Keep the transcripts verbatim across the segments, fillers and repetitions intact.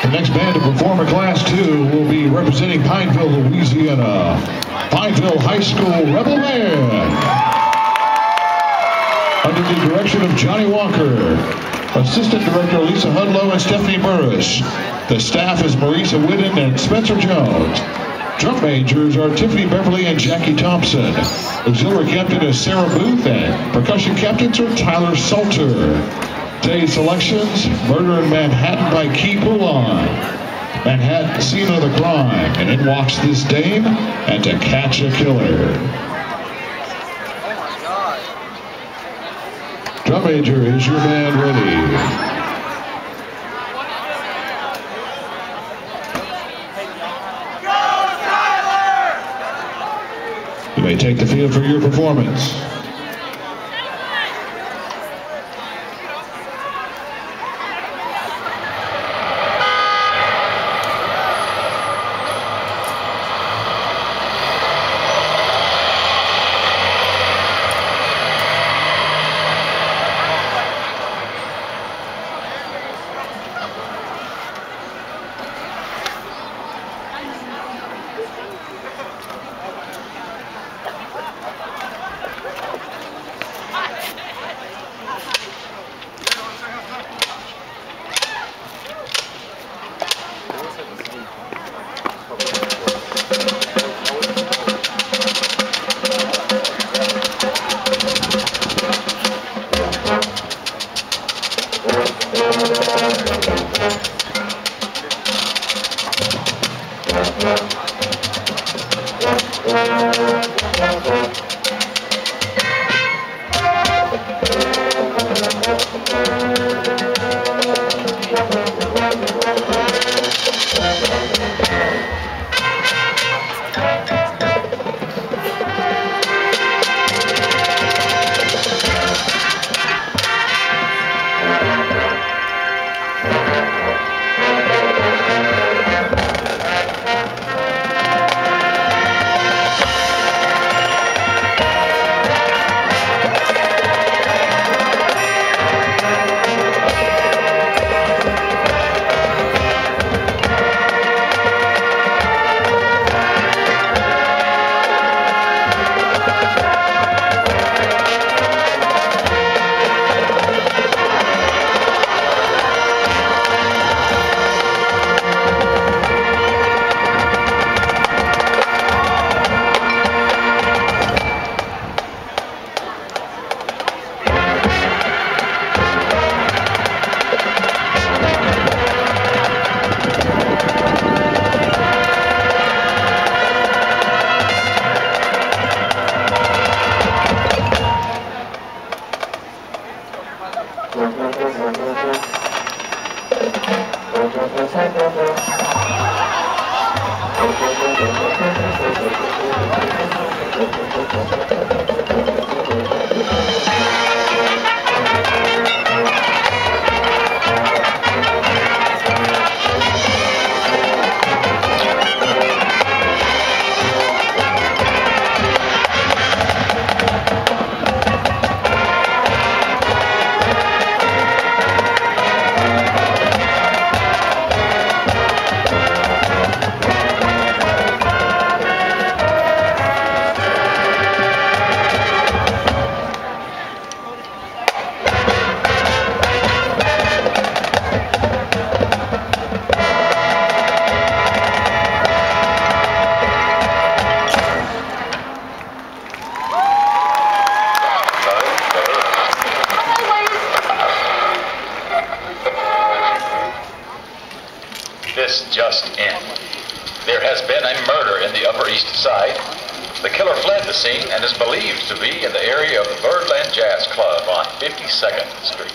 The next band to perform in Class two will be representing Pineville, Louisiana. Pineville High School Rebel Band. Under the direction of Johnny Walker. Assistant Director Lisa Hudlow and Stephanie Burris. The staff is Marisa Whitten and Spencer Jones. Drum majors are Tiffany Beverly and Jackie Thompson. Auxiliary captain is Sarah Booth and percussion captains are Tyler Salter. Today's selections: Murder in Manhattan by Key Poulon. Manhattan, Scene of the Crime, and In Walks This Dame, and To Catch a Killer. Drum major, is your band ready? You may take the field for your performance. This just in. There has been a murder in the Upper East Side. The killer fled the scene and is believed to be in the area of the Birdland Jazz Club on fifty-second Street.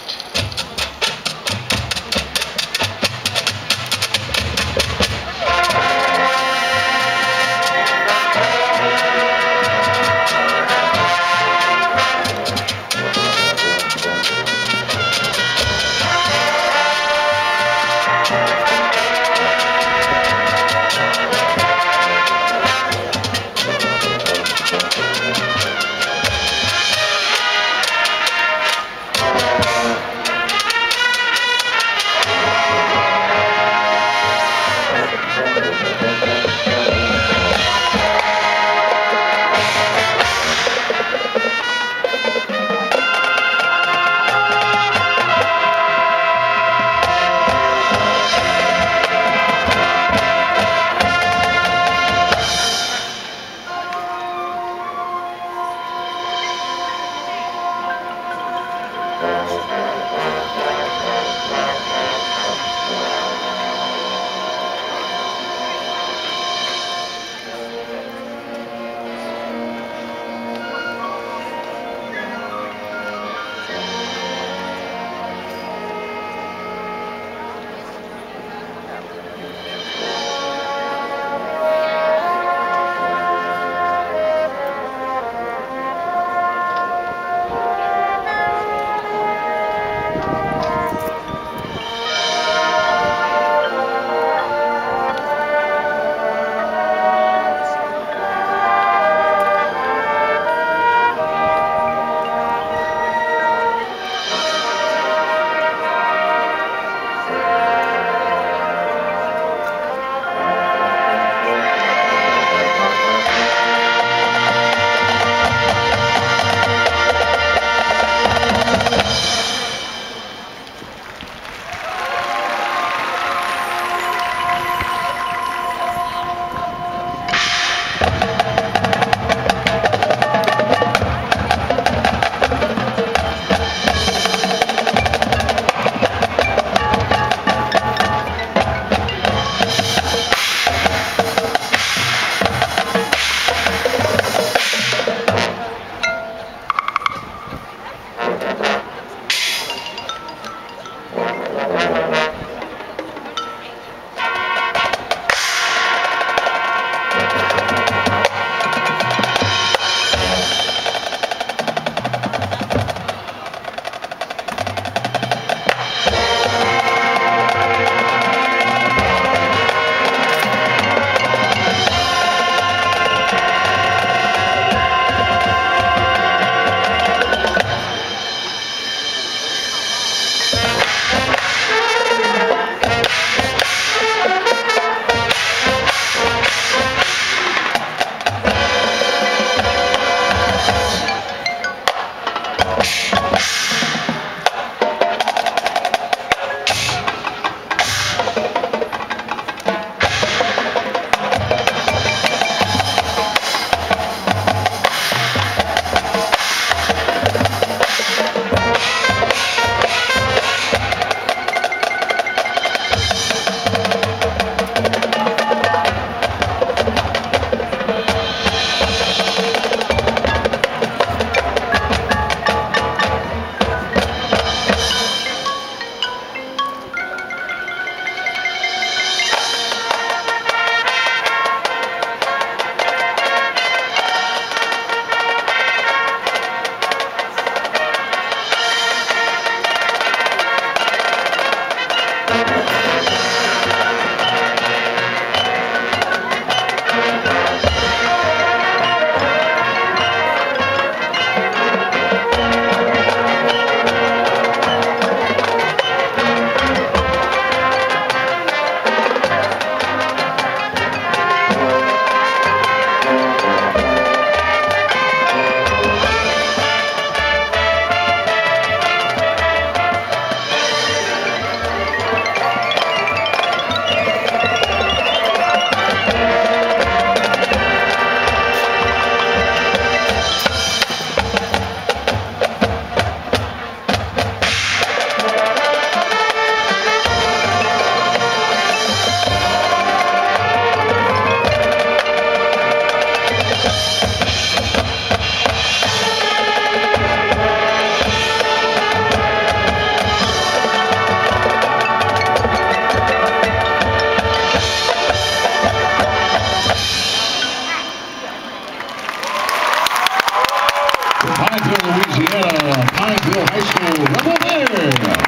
Pineville High School Rebel Band.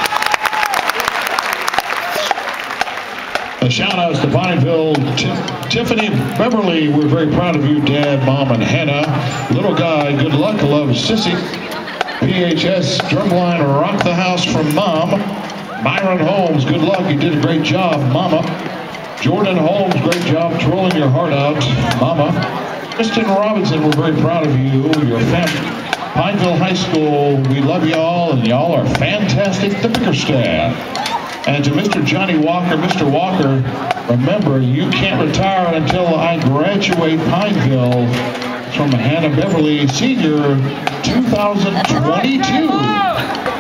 A shout out to Pineville, T Tiffany Beverly. We're very proud of you, Dad, Mom, and Hannah. Little guy, good luck, love, Sissy. P H S Drumline, rock the house from Mom. Myron Holmes, good luck, you did a great job, Mama. Jordan Holmes, great job trolling your heart out, Mama. Kristen Robinson, we're very proud of you, your family. Pineville High School, we love y'all, and y'all are fantastic, the Picker staff. And to Mister Johnny Walker, Mister Walker, remember, you can't retire until I graduate Pineville from Hannah Beverly, Senior, two thousand twenty-two.